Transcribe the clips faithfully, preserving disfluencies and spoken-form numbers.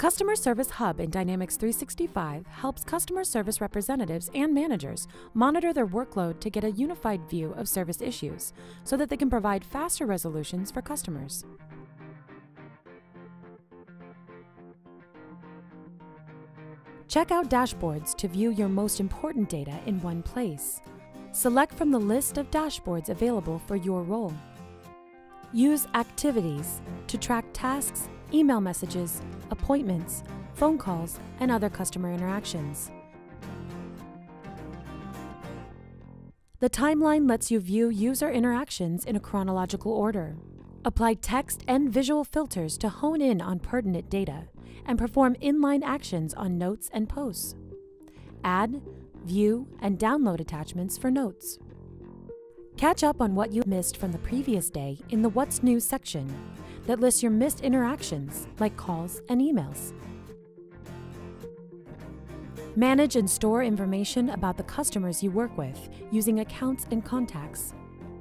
Customer Service Hub in Dynamics three sixty-five helps customer service representatives and managers monitor their workload to get a unified view of service issues so that they can provide faster resolutions for customers. Check out dashboards to view your most important data in one place. Select from the list of dashboards available for your role. Use activities to track tasks, email messages, appointments, phone calls, and other customer interactions. The timeline lets you view user interactions in a chronological order. Apply text and visual filters to hone in on pertinent data and perform inline actions on notes and posts. Add, view, and download attachments for notes. Catch up on what you missed from the previous day in the What's New section that lists your missed interactions like calls and emails. Manage and store information about the customers you work with using accounts and contacts.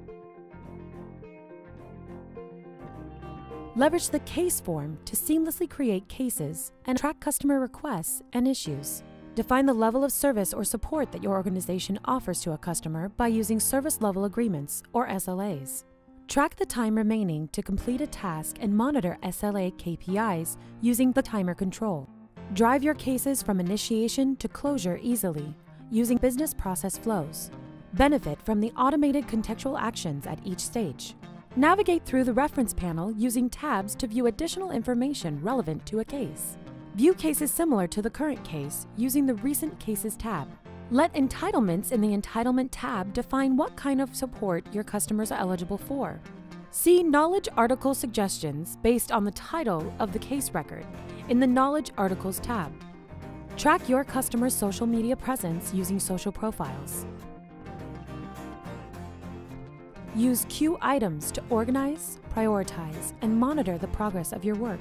Leverage the case form to seamlessly create cases and track customer requests and issues. Define the level of service or support that your organization offers to a customer by using service level agreements or S L As. Track the time remaining to complete a task and monitor S L A K P Is using the timer control. Drive your cases from initiation to closure easily using business process flows. Benefit from the automated contextual actions at each stage. Navigate through the reference panel using tabs to view additional information relevant to a case. View cases similar to the current case using the Recent Cases tab. Let entitlements in the Entitlement tab define what kind of support your customers are eligible for. See Knowledge Article Suggestions based on the title of the case record in the Knowledge Articles tab. Track your customer's social media presence using social profiles. Use queue items to organize, prioritize, and monitor the progress of your work.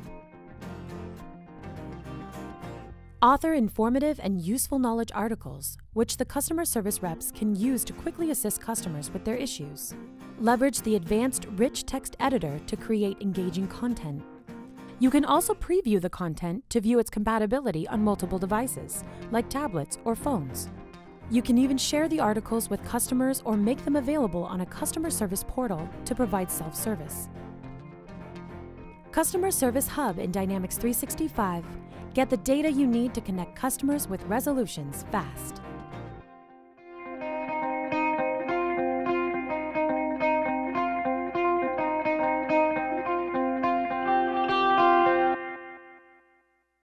Author informative and useful knowledge articles, which the customer service reps can use to quickly assist customers with their issues. Leverage the advanced rich text editor to create engaging content. You can also preview the content to view its compatibility on multiple devices, like tablets or phones. You can even share the articles with customers or make them available on a customer service portal to provide self-service. Customer Service Hub in Dynamics three sixty-five. Get the data you need to connect customers with resolutions fast.